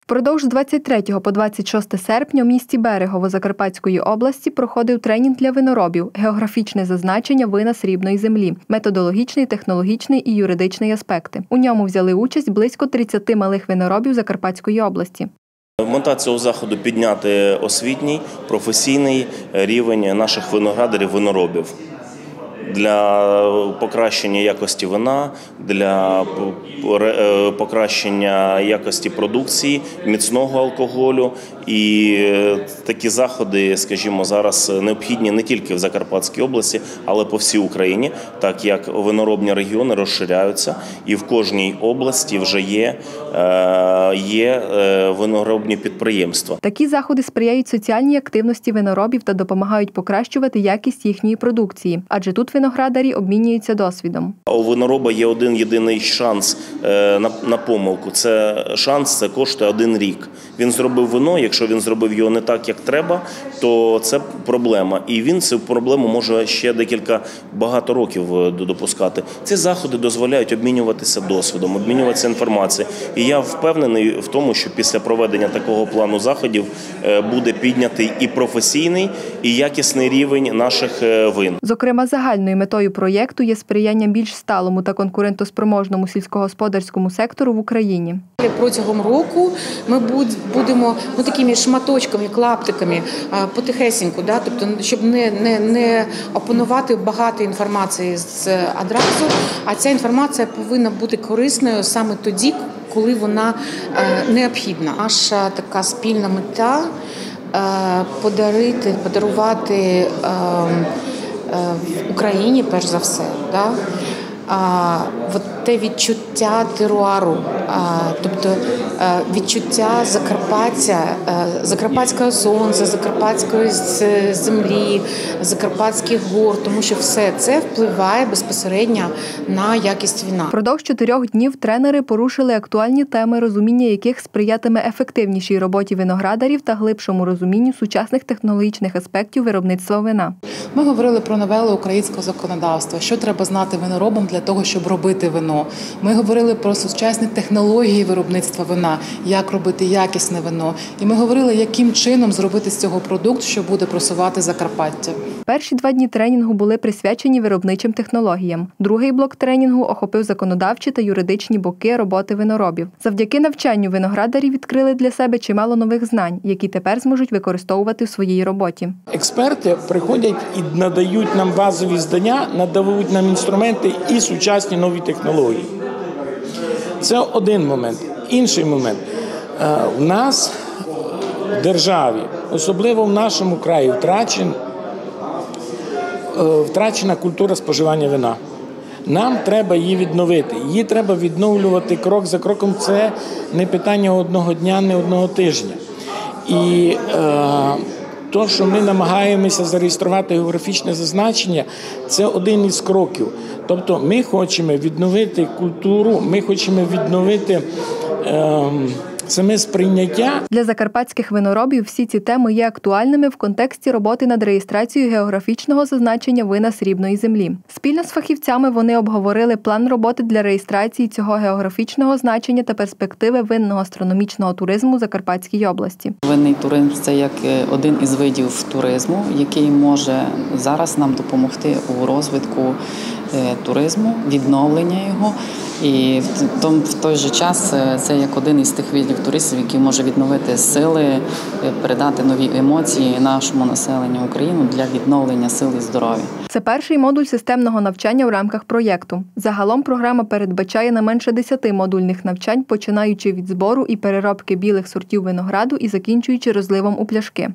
Впродовж 23 по 26 серпня у місті Берегово Закарпатської області проходив тренінг для виноробів «Географічне зазначення вина срібної землі», методологічний, технологічний і юридичний аспекти. У ньому взяли участь близько 30 малих виноробів Закарпатської області. Мета цього заходу – підняти освітній, професійний рівень наших виноградарів-виноробів. Для покращення якості вина, для покращення якості продукції, міцного алкоголю. І такі заходи, скажімо, зараз необхідні не тільки в Закарпатській області, але по всій Україні, так як виноробні регіони розширяються і в кожній області вже є виноробні підприємства. Такі заходи сприяють соціальній активності виноробів та допомагають покращувати якість їхньої продукції, адже тут виноградарі обмінюються досвідом. У винороба є один єдиний шанс на помилку. Це коштує 1 рік. Він зробив вино, якщо він зробив його не так, як треба, то це проблема. І він цю проблему може ще багато років допускати. Ці заходи дозволяють обмінюватися досвідом, обмінюватися інформацією. І я впевнений в тому, що після проведення такого плану заходів буде піднятий і професійний, і якісний рівень наших вин. Зокрема, загальною метою проєкту є сприяння більш сталому та конкурентоспроможному сільськогосподарському сектору в Україні. Протягом року ми будемо такими шматочками, клаптиками, потихесеньку, тобто, щоб не опанувати багато інформації одразу, а ця інформація повинна бути корисною саме тоді, коли вона необхідна. Наша така спільна мета – подарувати в Україні, перш за все, те відчуття теруару, тобто відчуття Закарпаття, закарпатського сонця, закарпатської землі, закарпатських гор, тому що все це впливає безпосередньо на якість вина. Впродовж 4 днів тренери порушили актуальні теми, розуміння яких сприятиме ефективнішій роботі виноградарів та глибшому розумінню сучасних технологічних аспектів виробництва вина. Ми говорили про новели українського законодавства, що треба знати виноробам для того, щоб робити вино. Ми говорили про сучасні технології виробництва вина, як робити якісне вино. І ми говорили, яким чином зробити з цього продукт, що буде просувати Закарпаття. Перші 2 дні тренінгу були присвячені виробничим технологіям. Другий блок тренінгу охопив законодавчі та юридичні боки роботи виноробів. Завдяки навчанню виноградарі відкрили для себе чимало нових знань, які тепер зможуть використовувати в своїй роботі. Експерти приходять і надають нам базові знання, надають нам інструменти і сучасні нові технології. Це один момент. Інший момент. У нас в державі, особливо в нашому краї, втрачена культура споживання вина. Нам треба її відновити. Її треба відновлювати крок за кроком. Це не питання одного дня, не одного тижня. І то, що ми намагаємося зареєструвати географічне зазначення, це один із кроків. Тобто ми хочемо відновити культуру, ми хочемо відновити саме сприйняття. Для закарпатських виноробів всі ці теми є актуальними в контексті роботи над реєстрацією географічного зазначення вина срібної землі. Спільно з фахівцями вони обговорили план роботи для реєстрації цього географічного значення та перспективи винного астрономічного туризму в Закарпатській області. Винний туризм – це як один із видів туризму, який може зараз нам допомогти у розвитку туризму, відновлення його. І в той же час це як один із тих видів туристів, який може відновити сили, передати нові емоції нашому населенню України для відновлення сил і здоров'я. Це перший модуль системного навчання в рамках проєкту. Загалом програма передбачає не менше 10 модульних навчань, починаючи від збору і переробки білих сортів винограду і закінчуючи розливом у пляшки.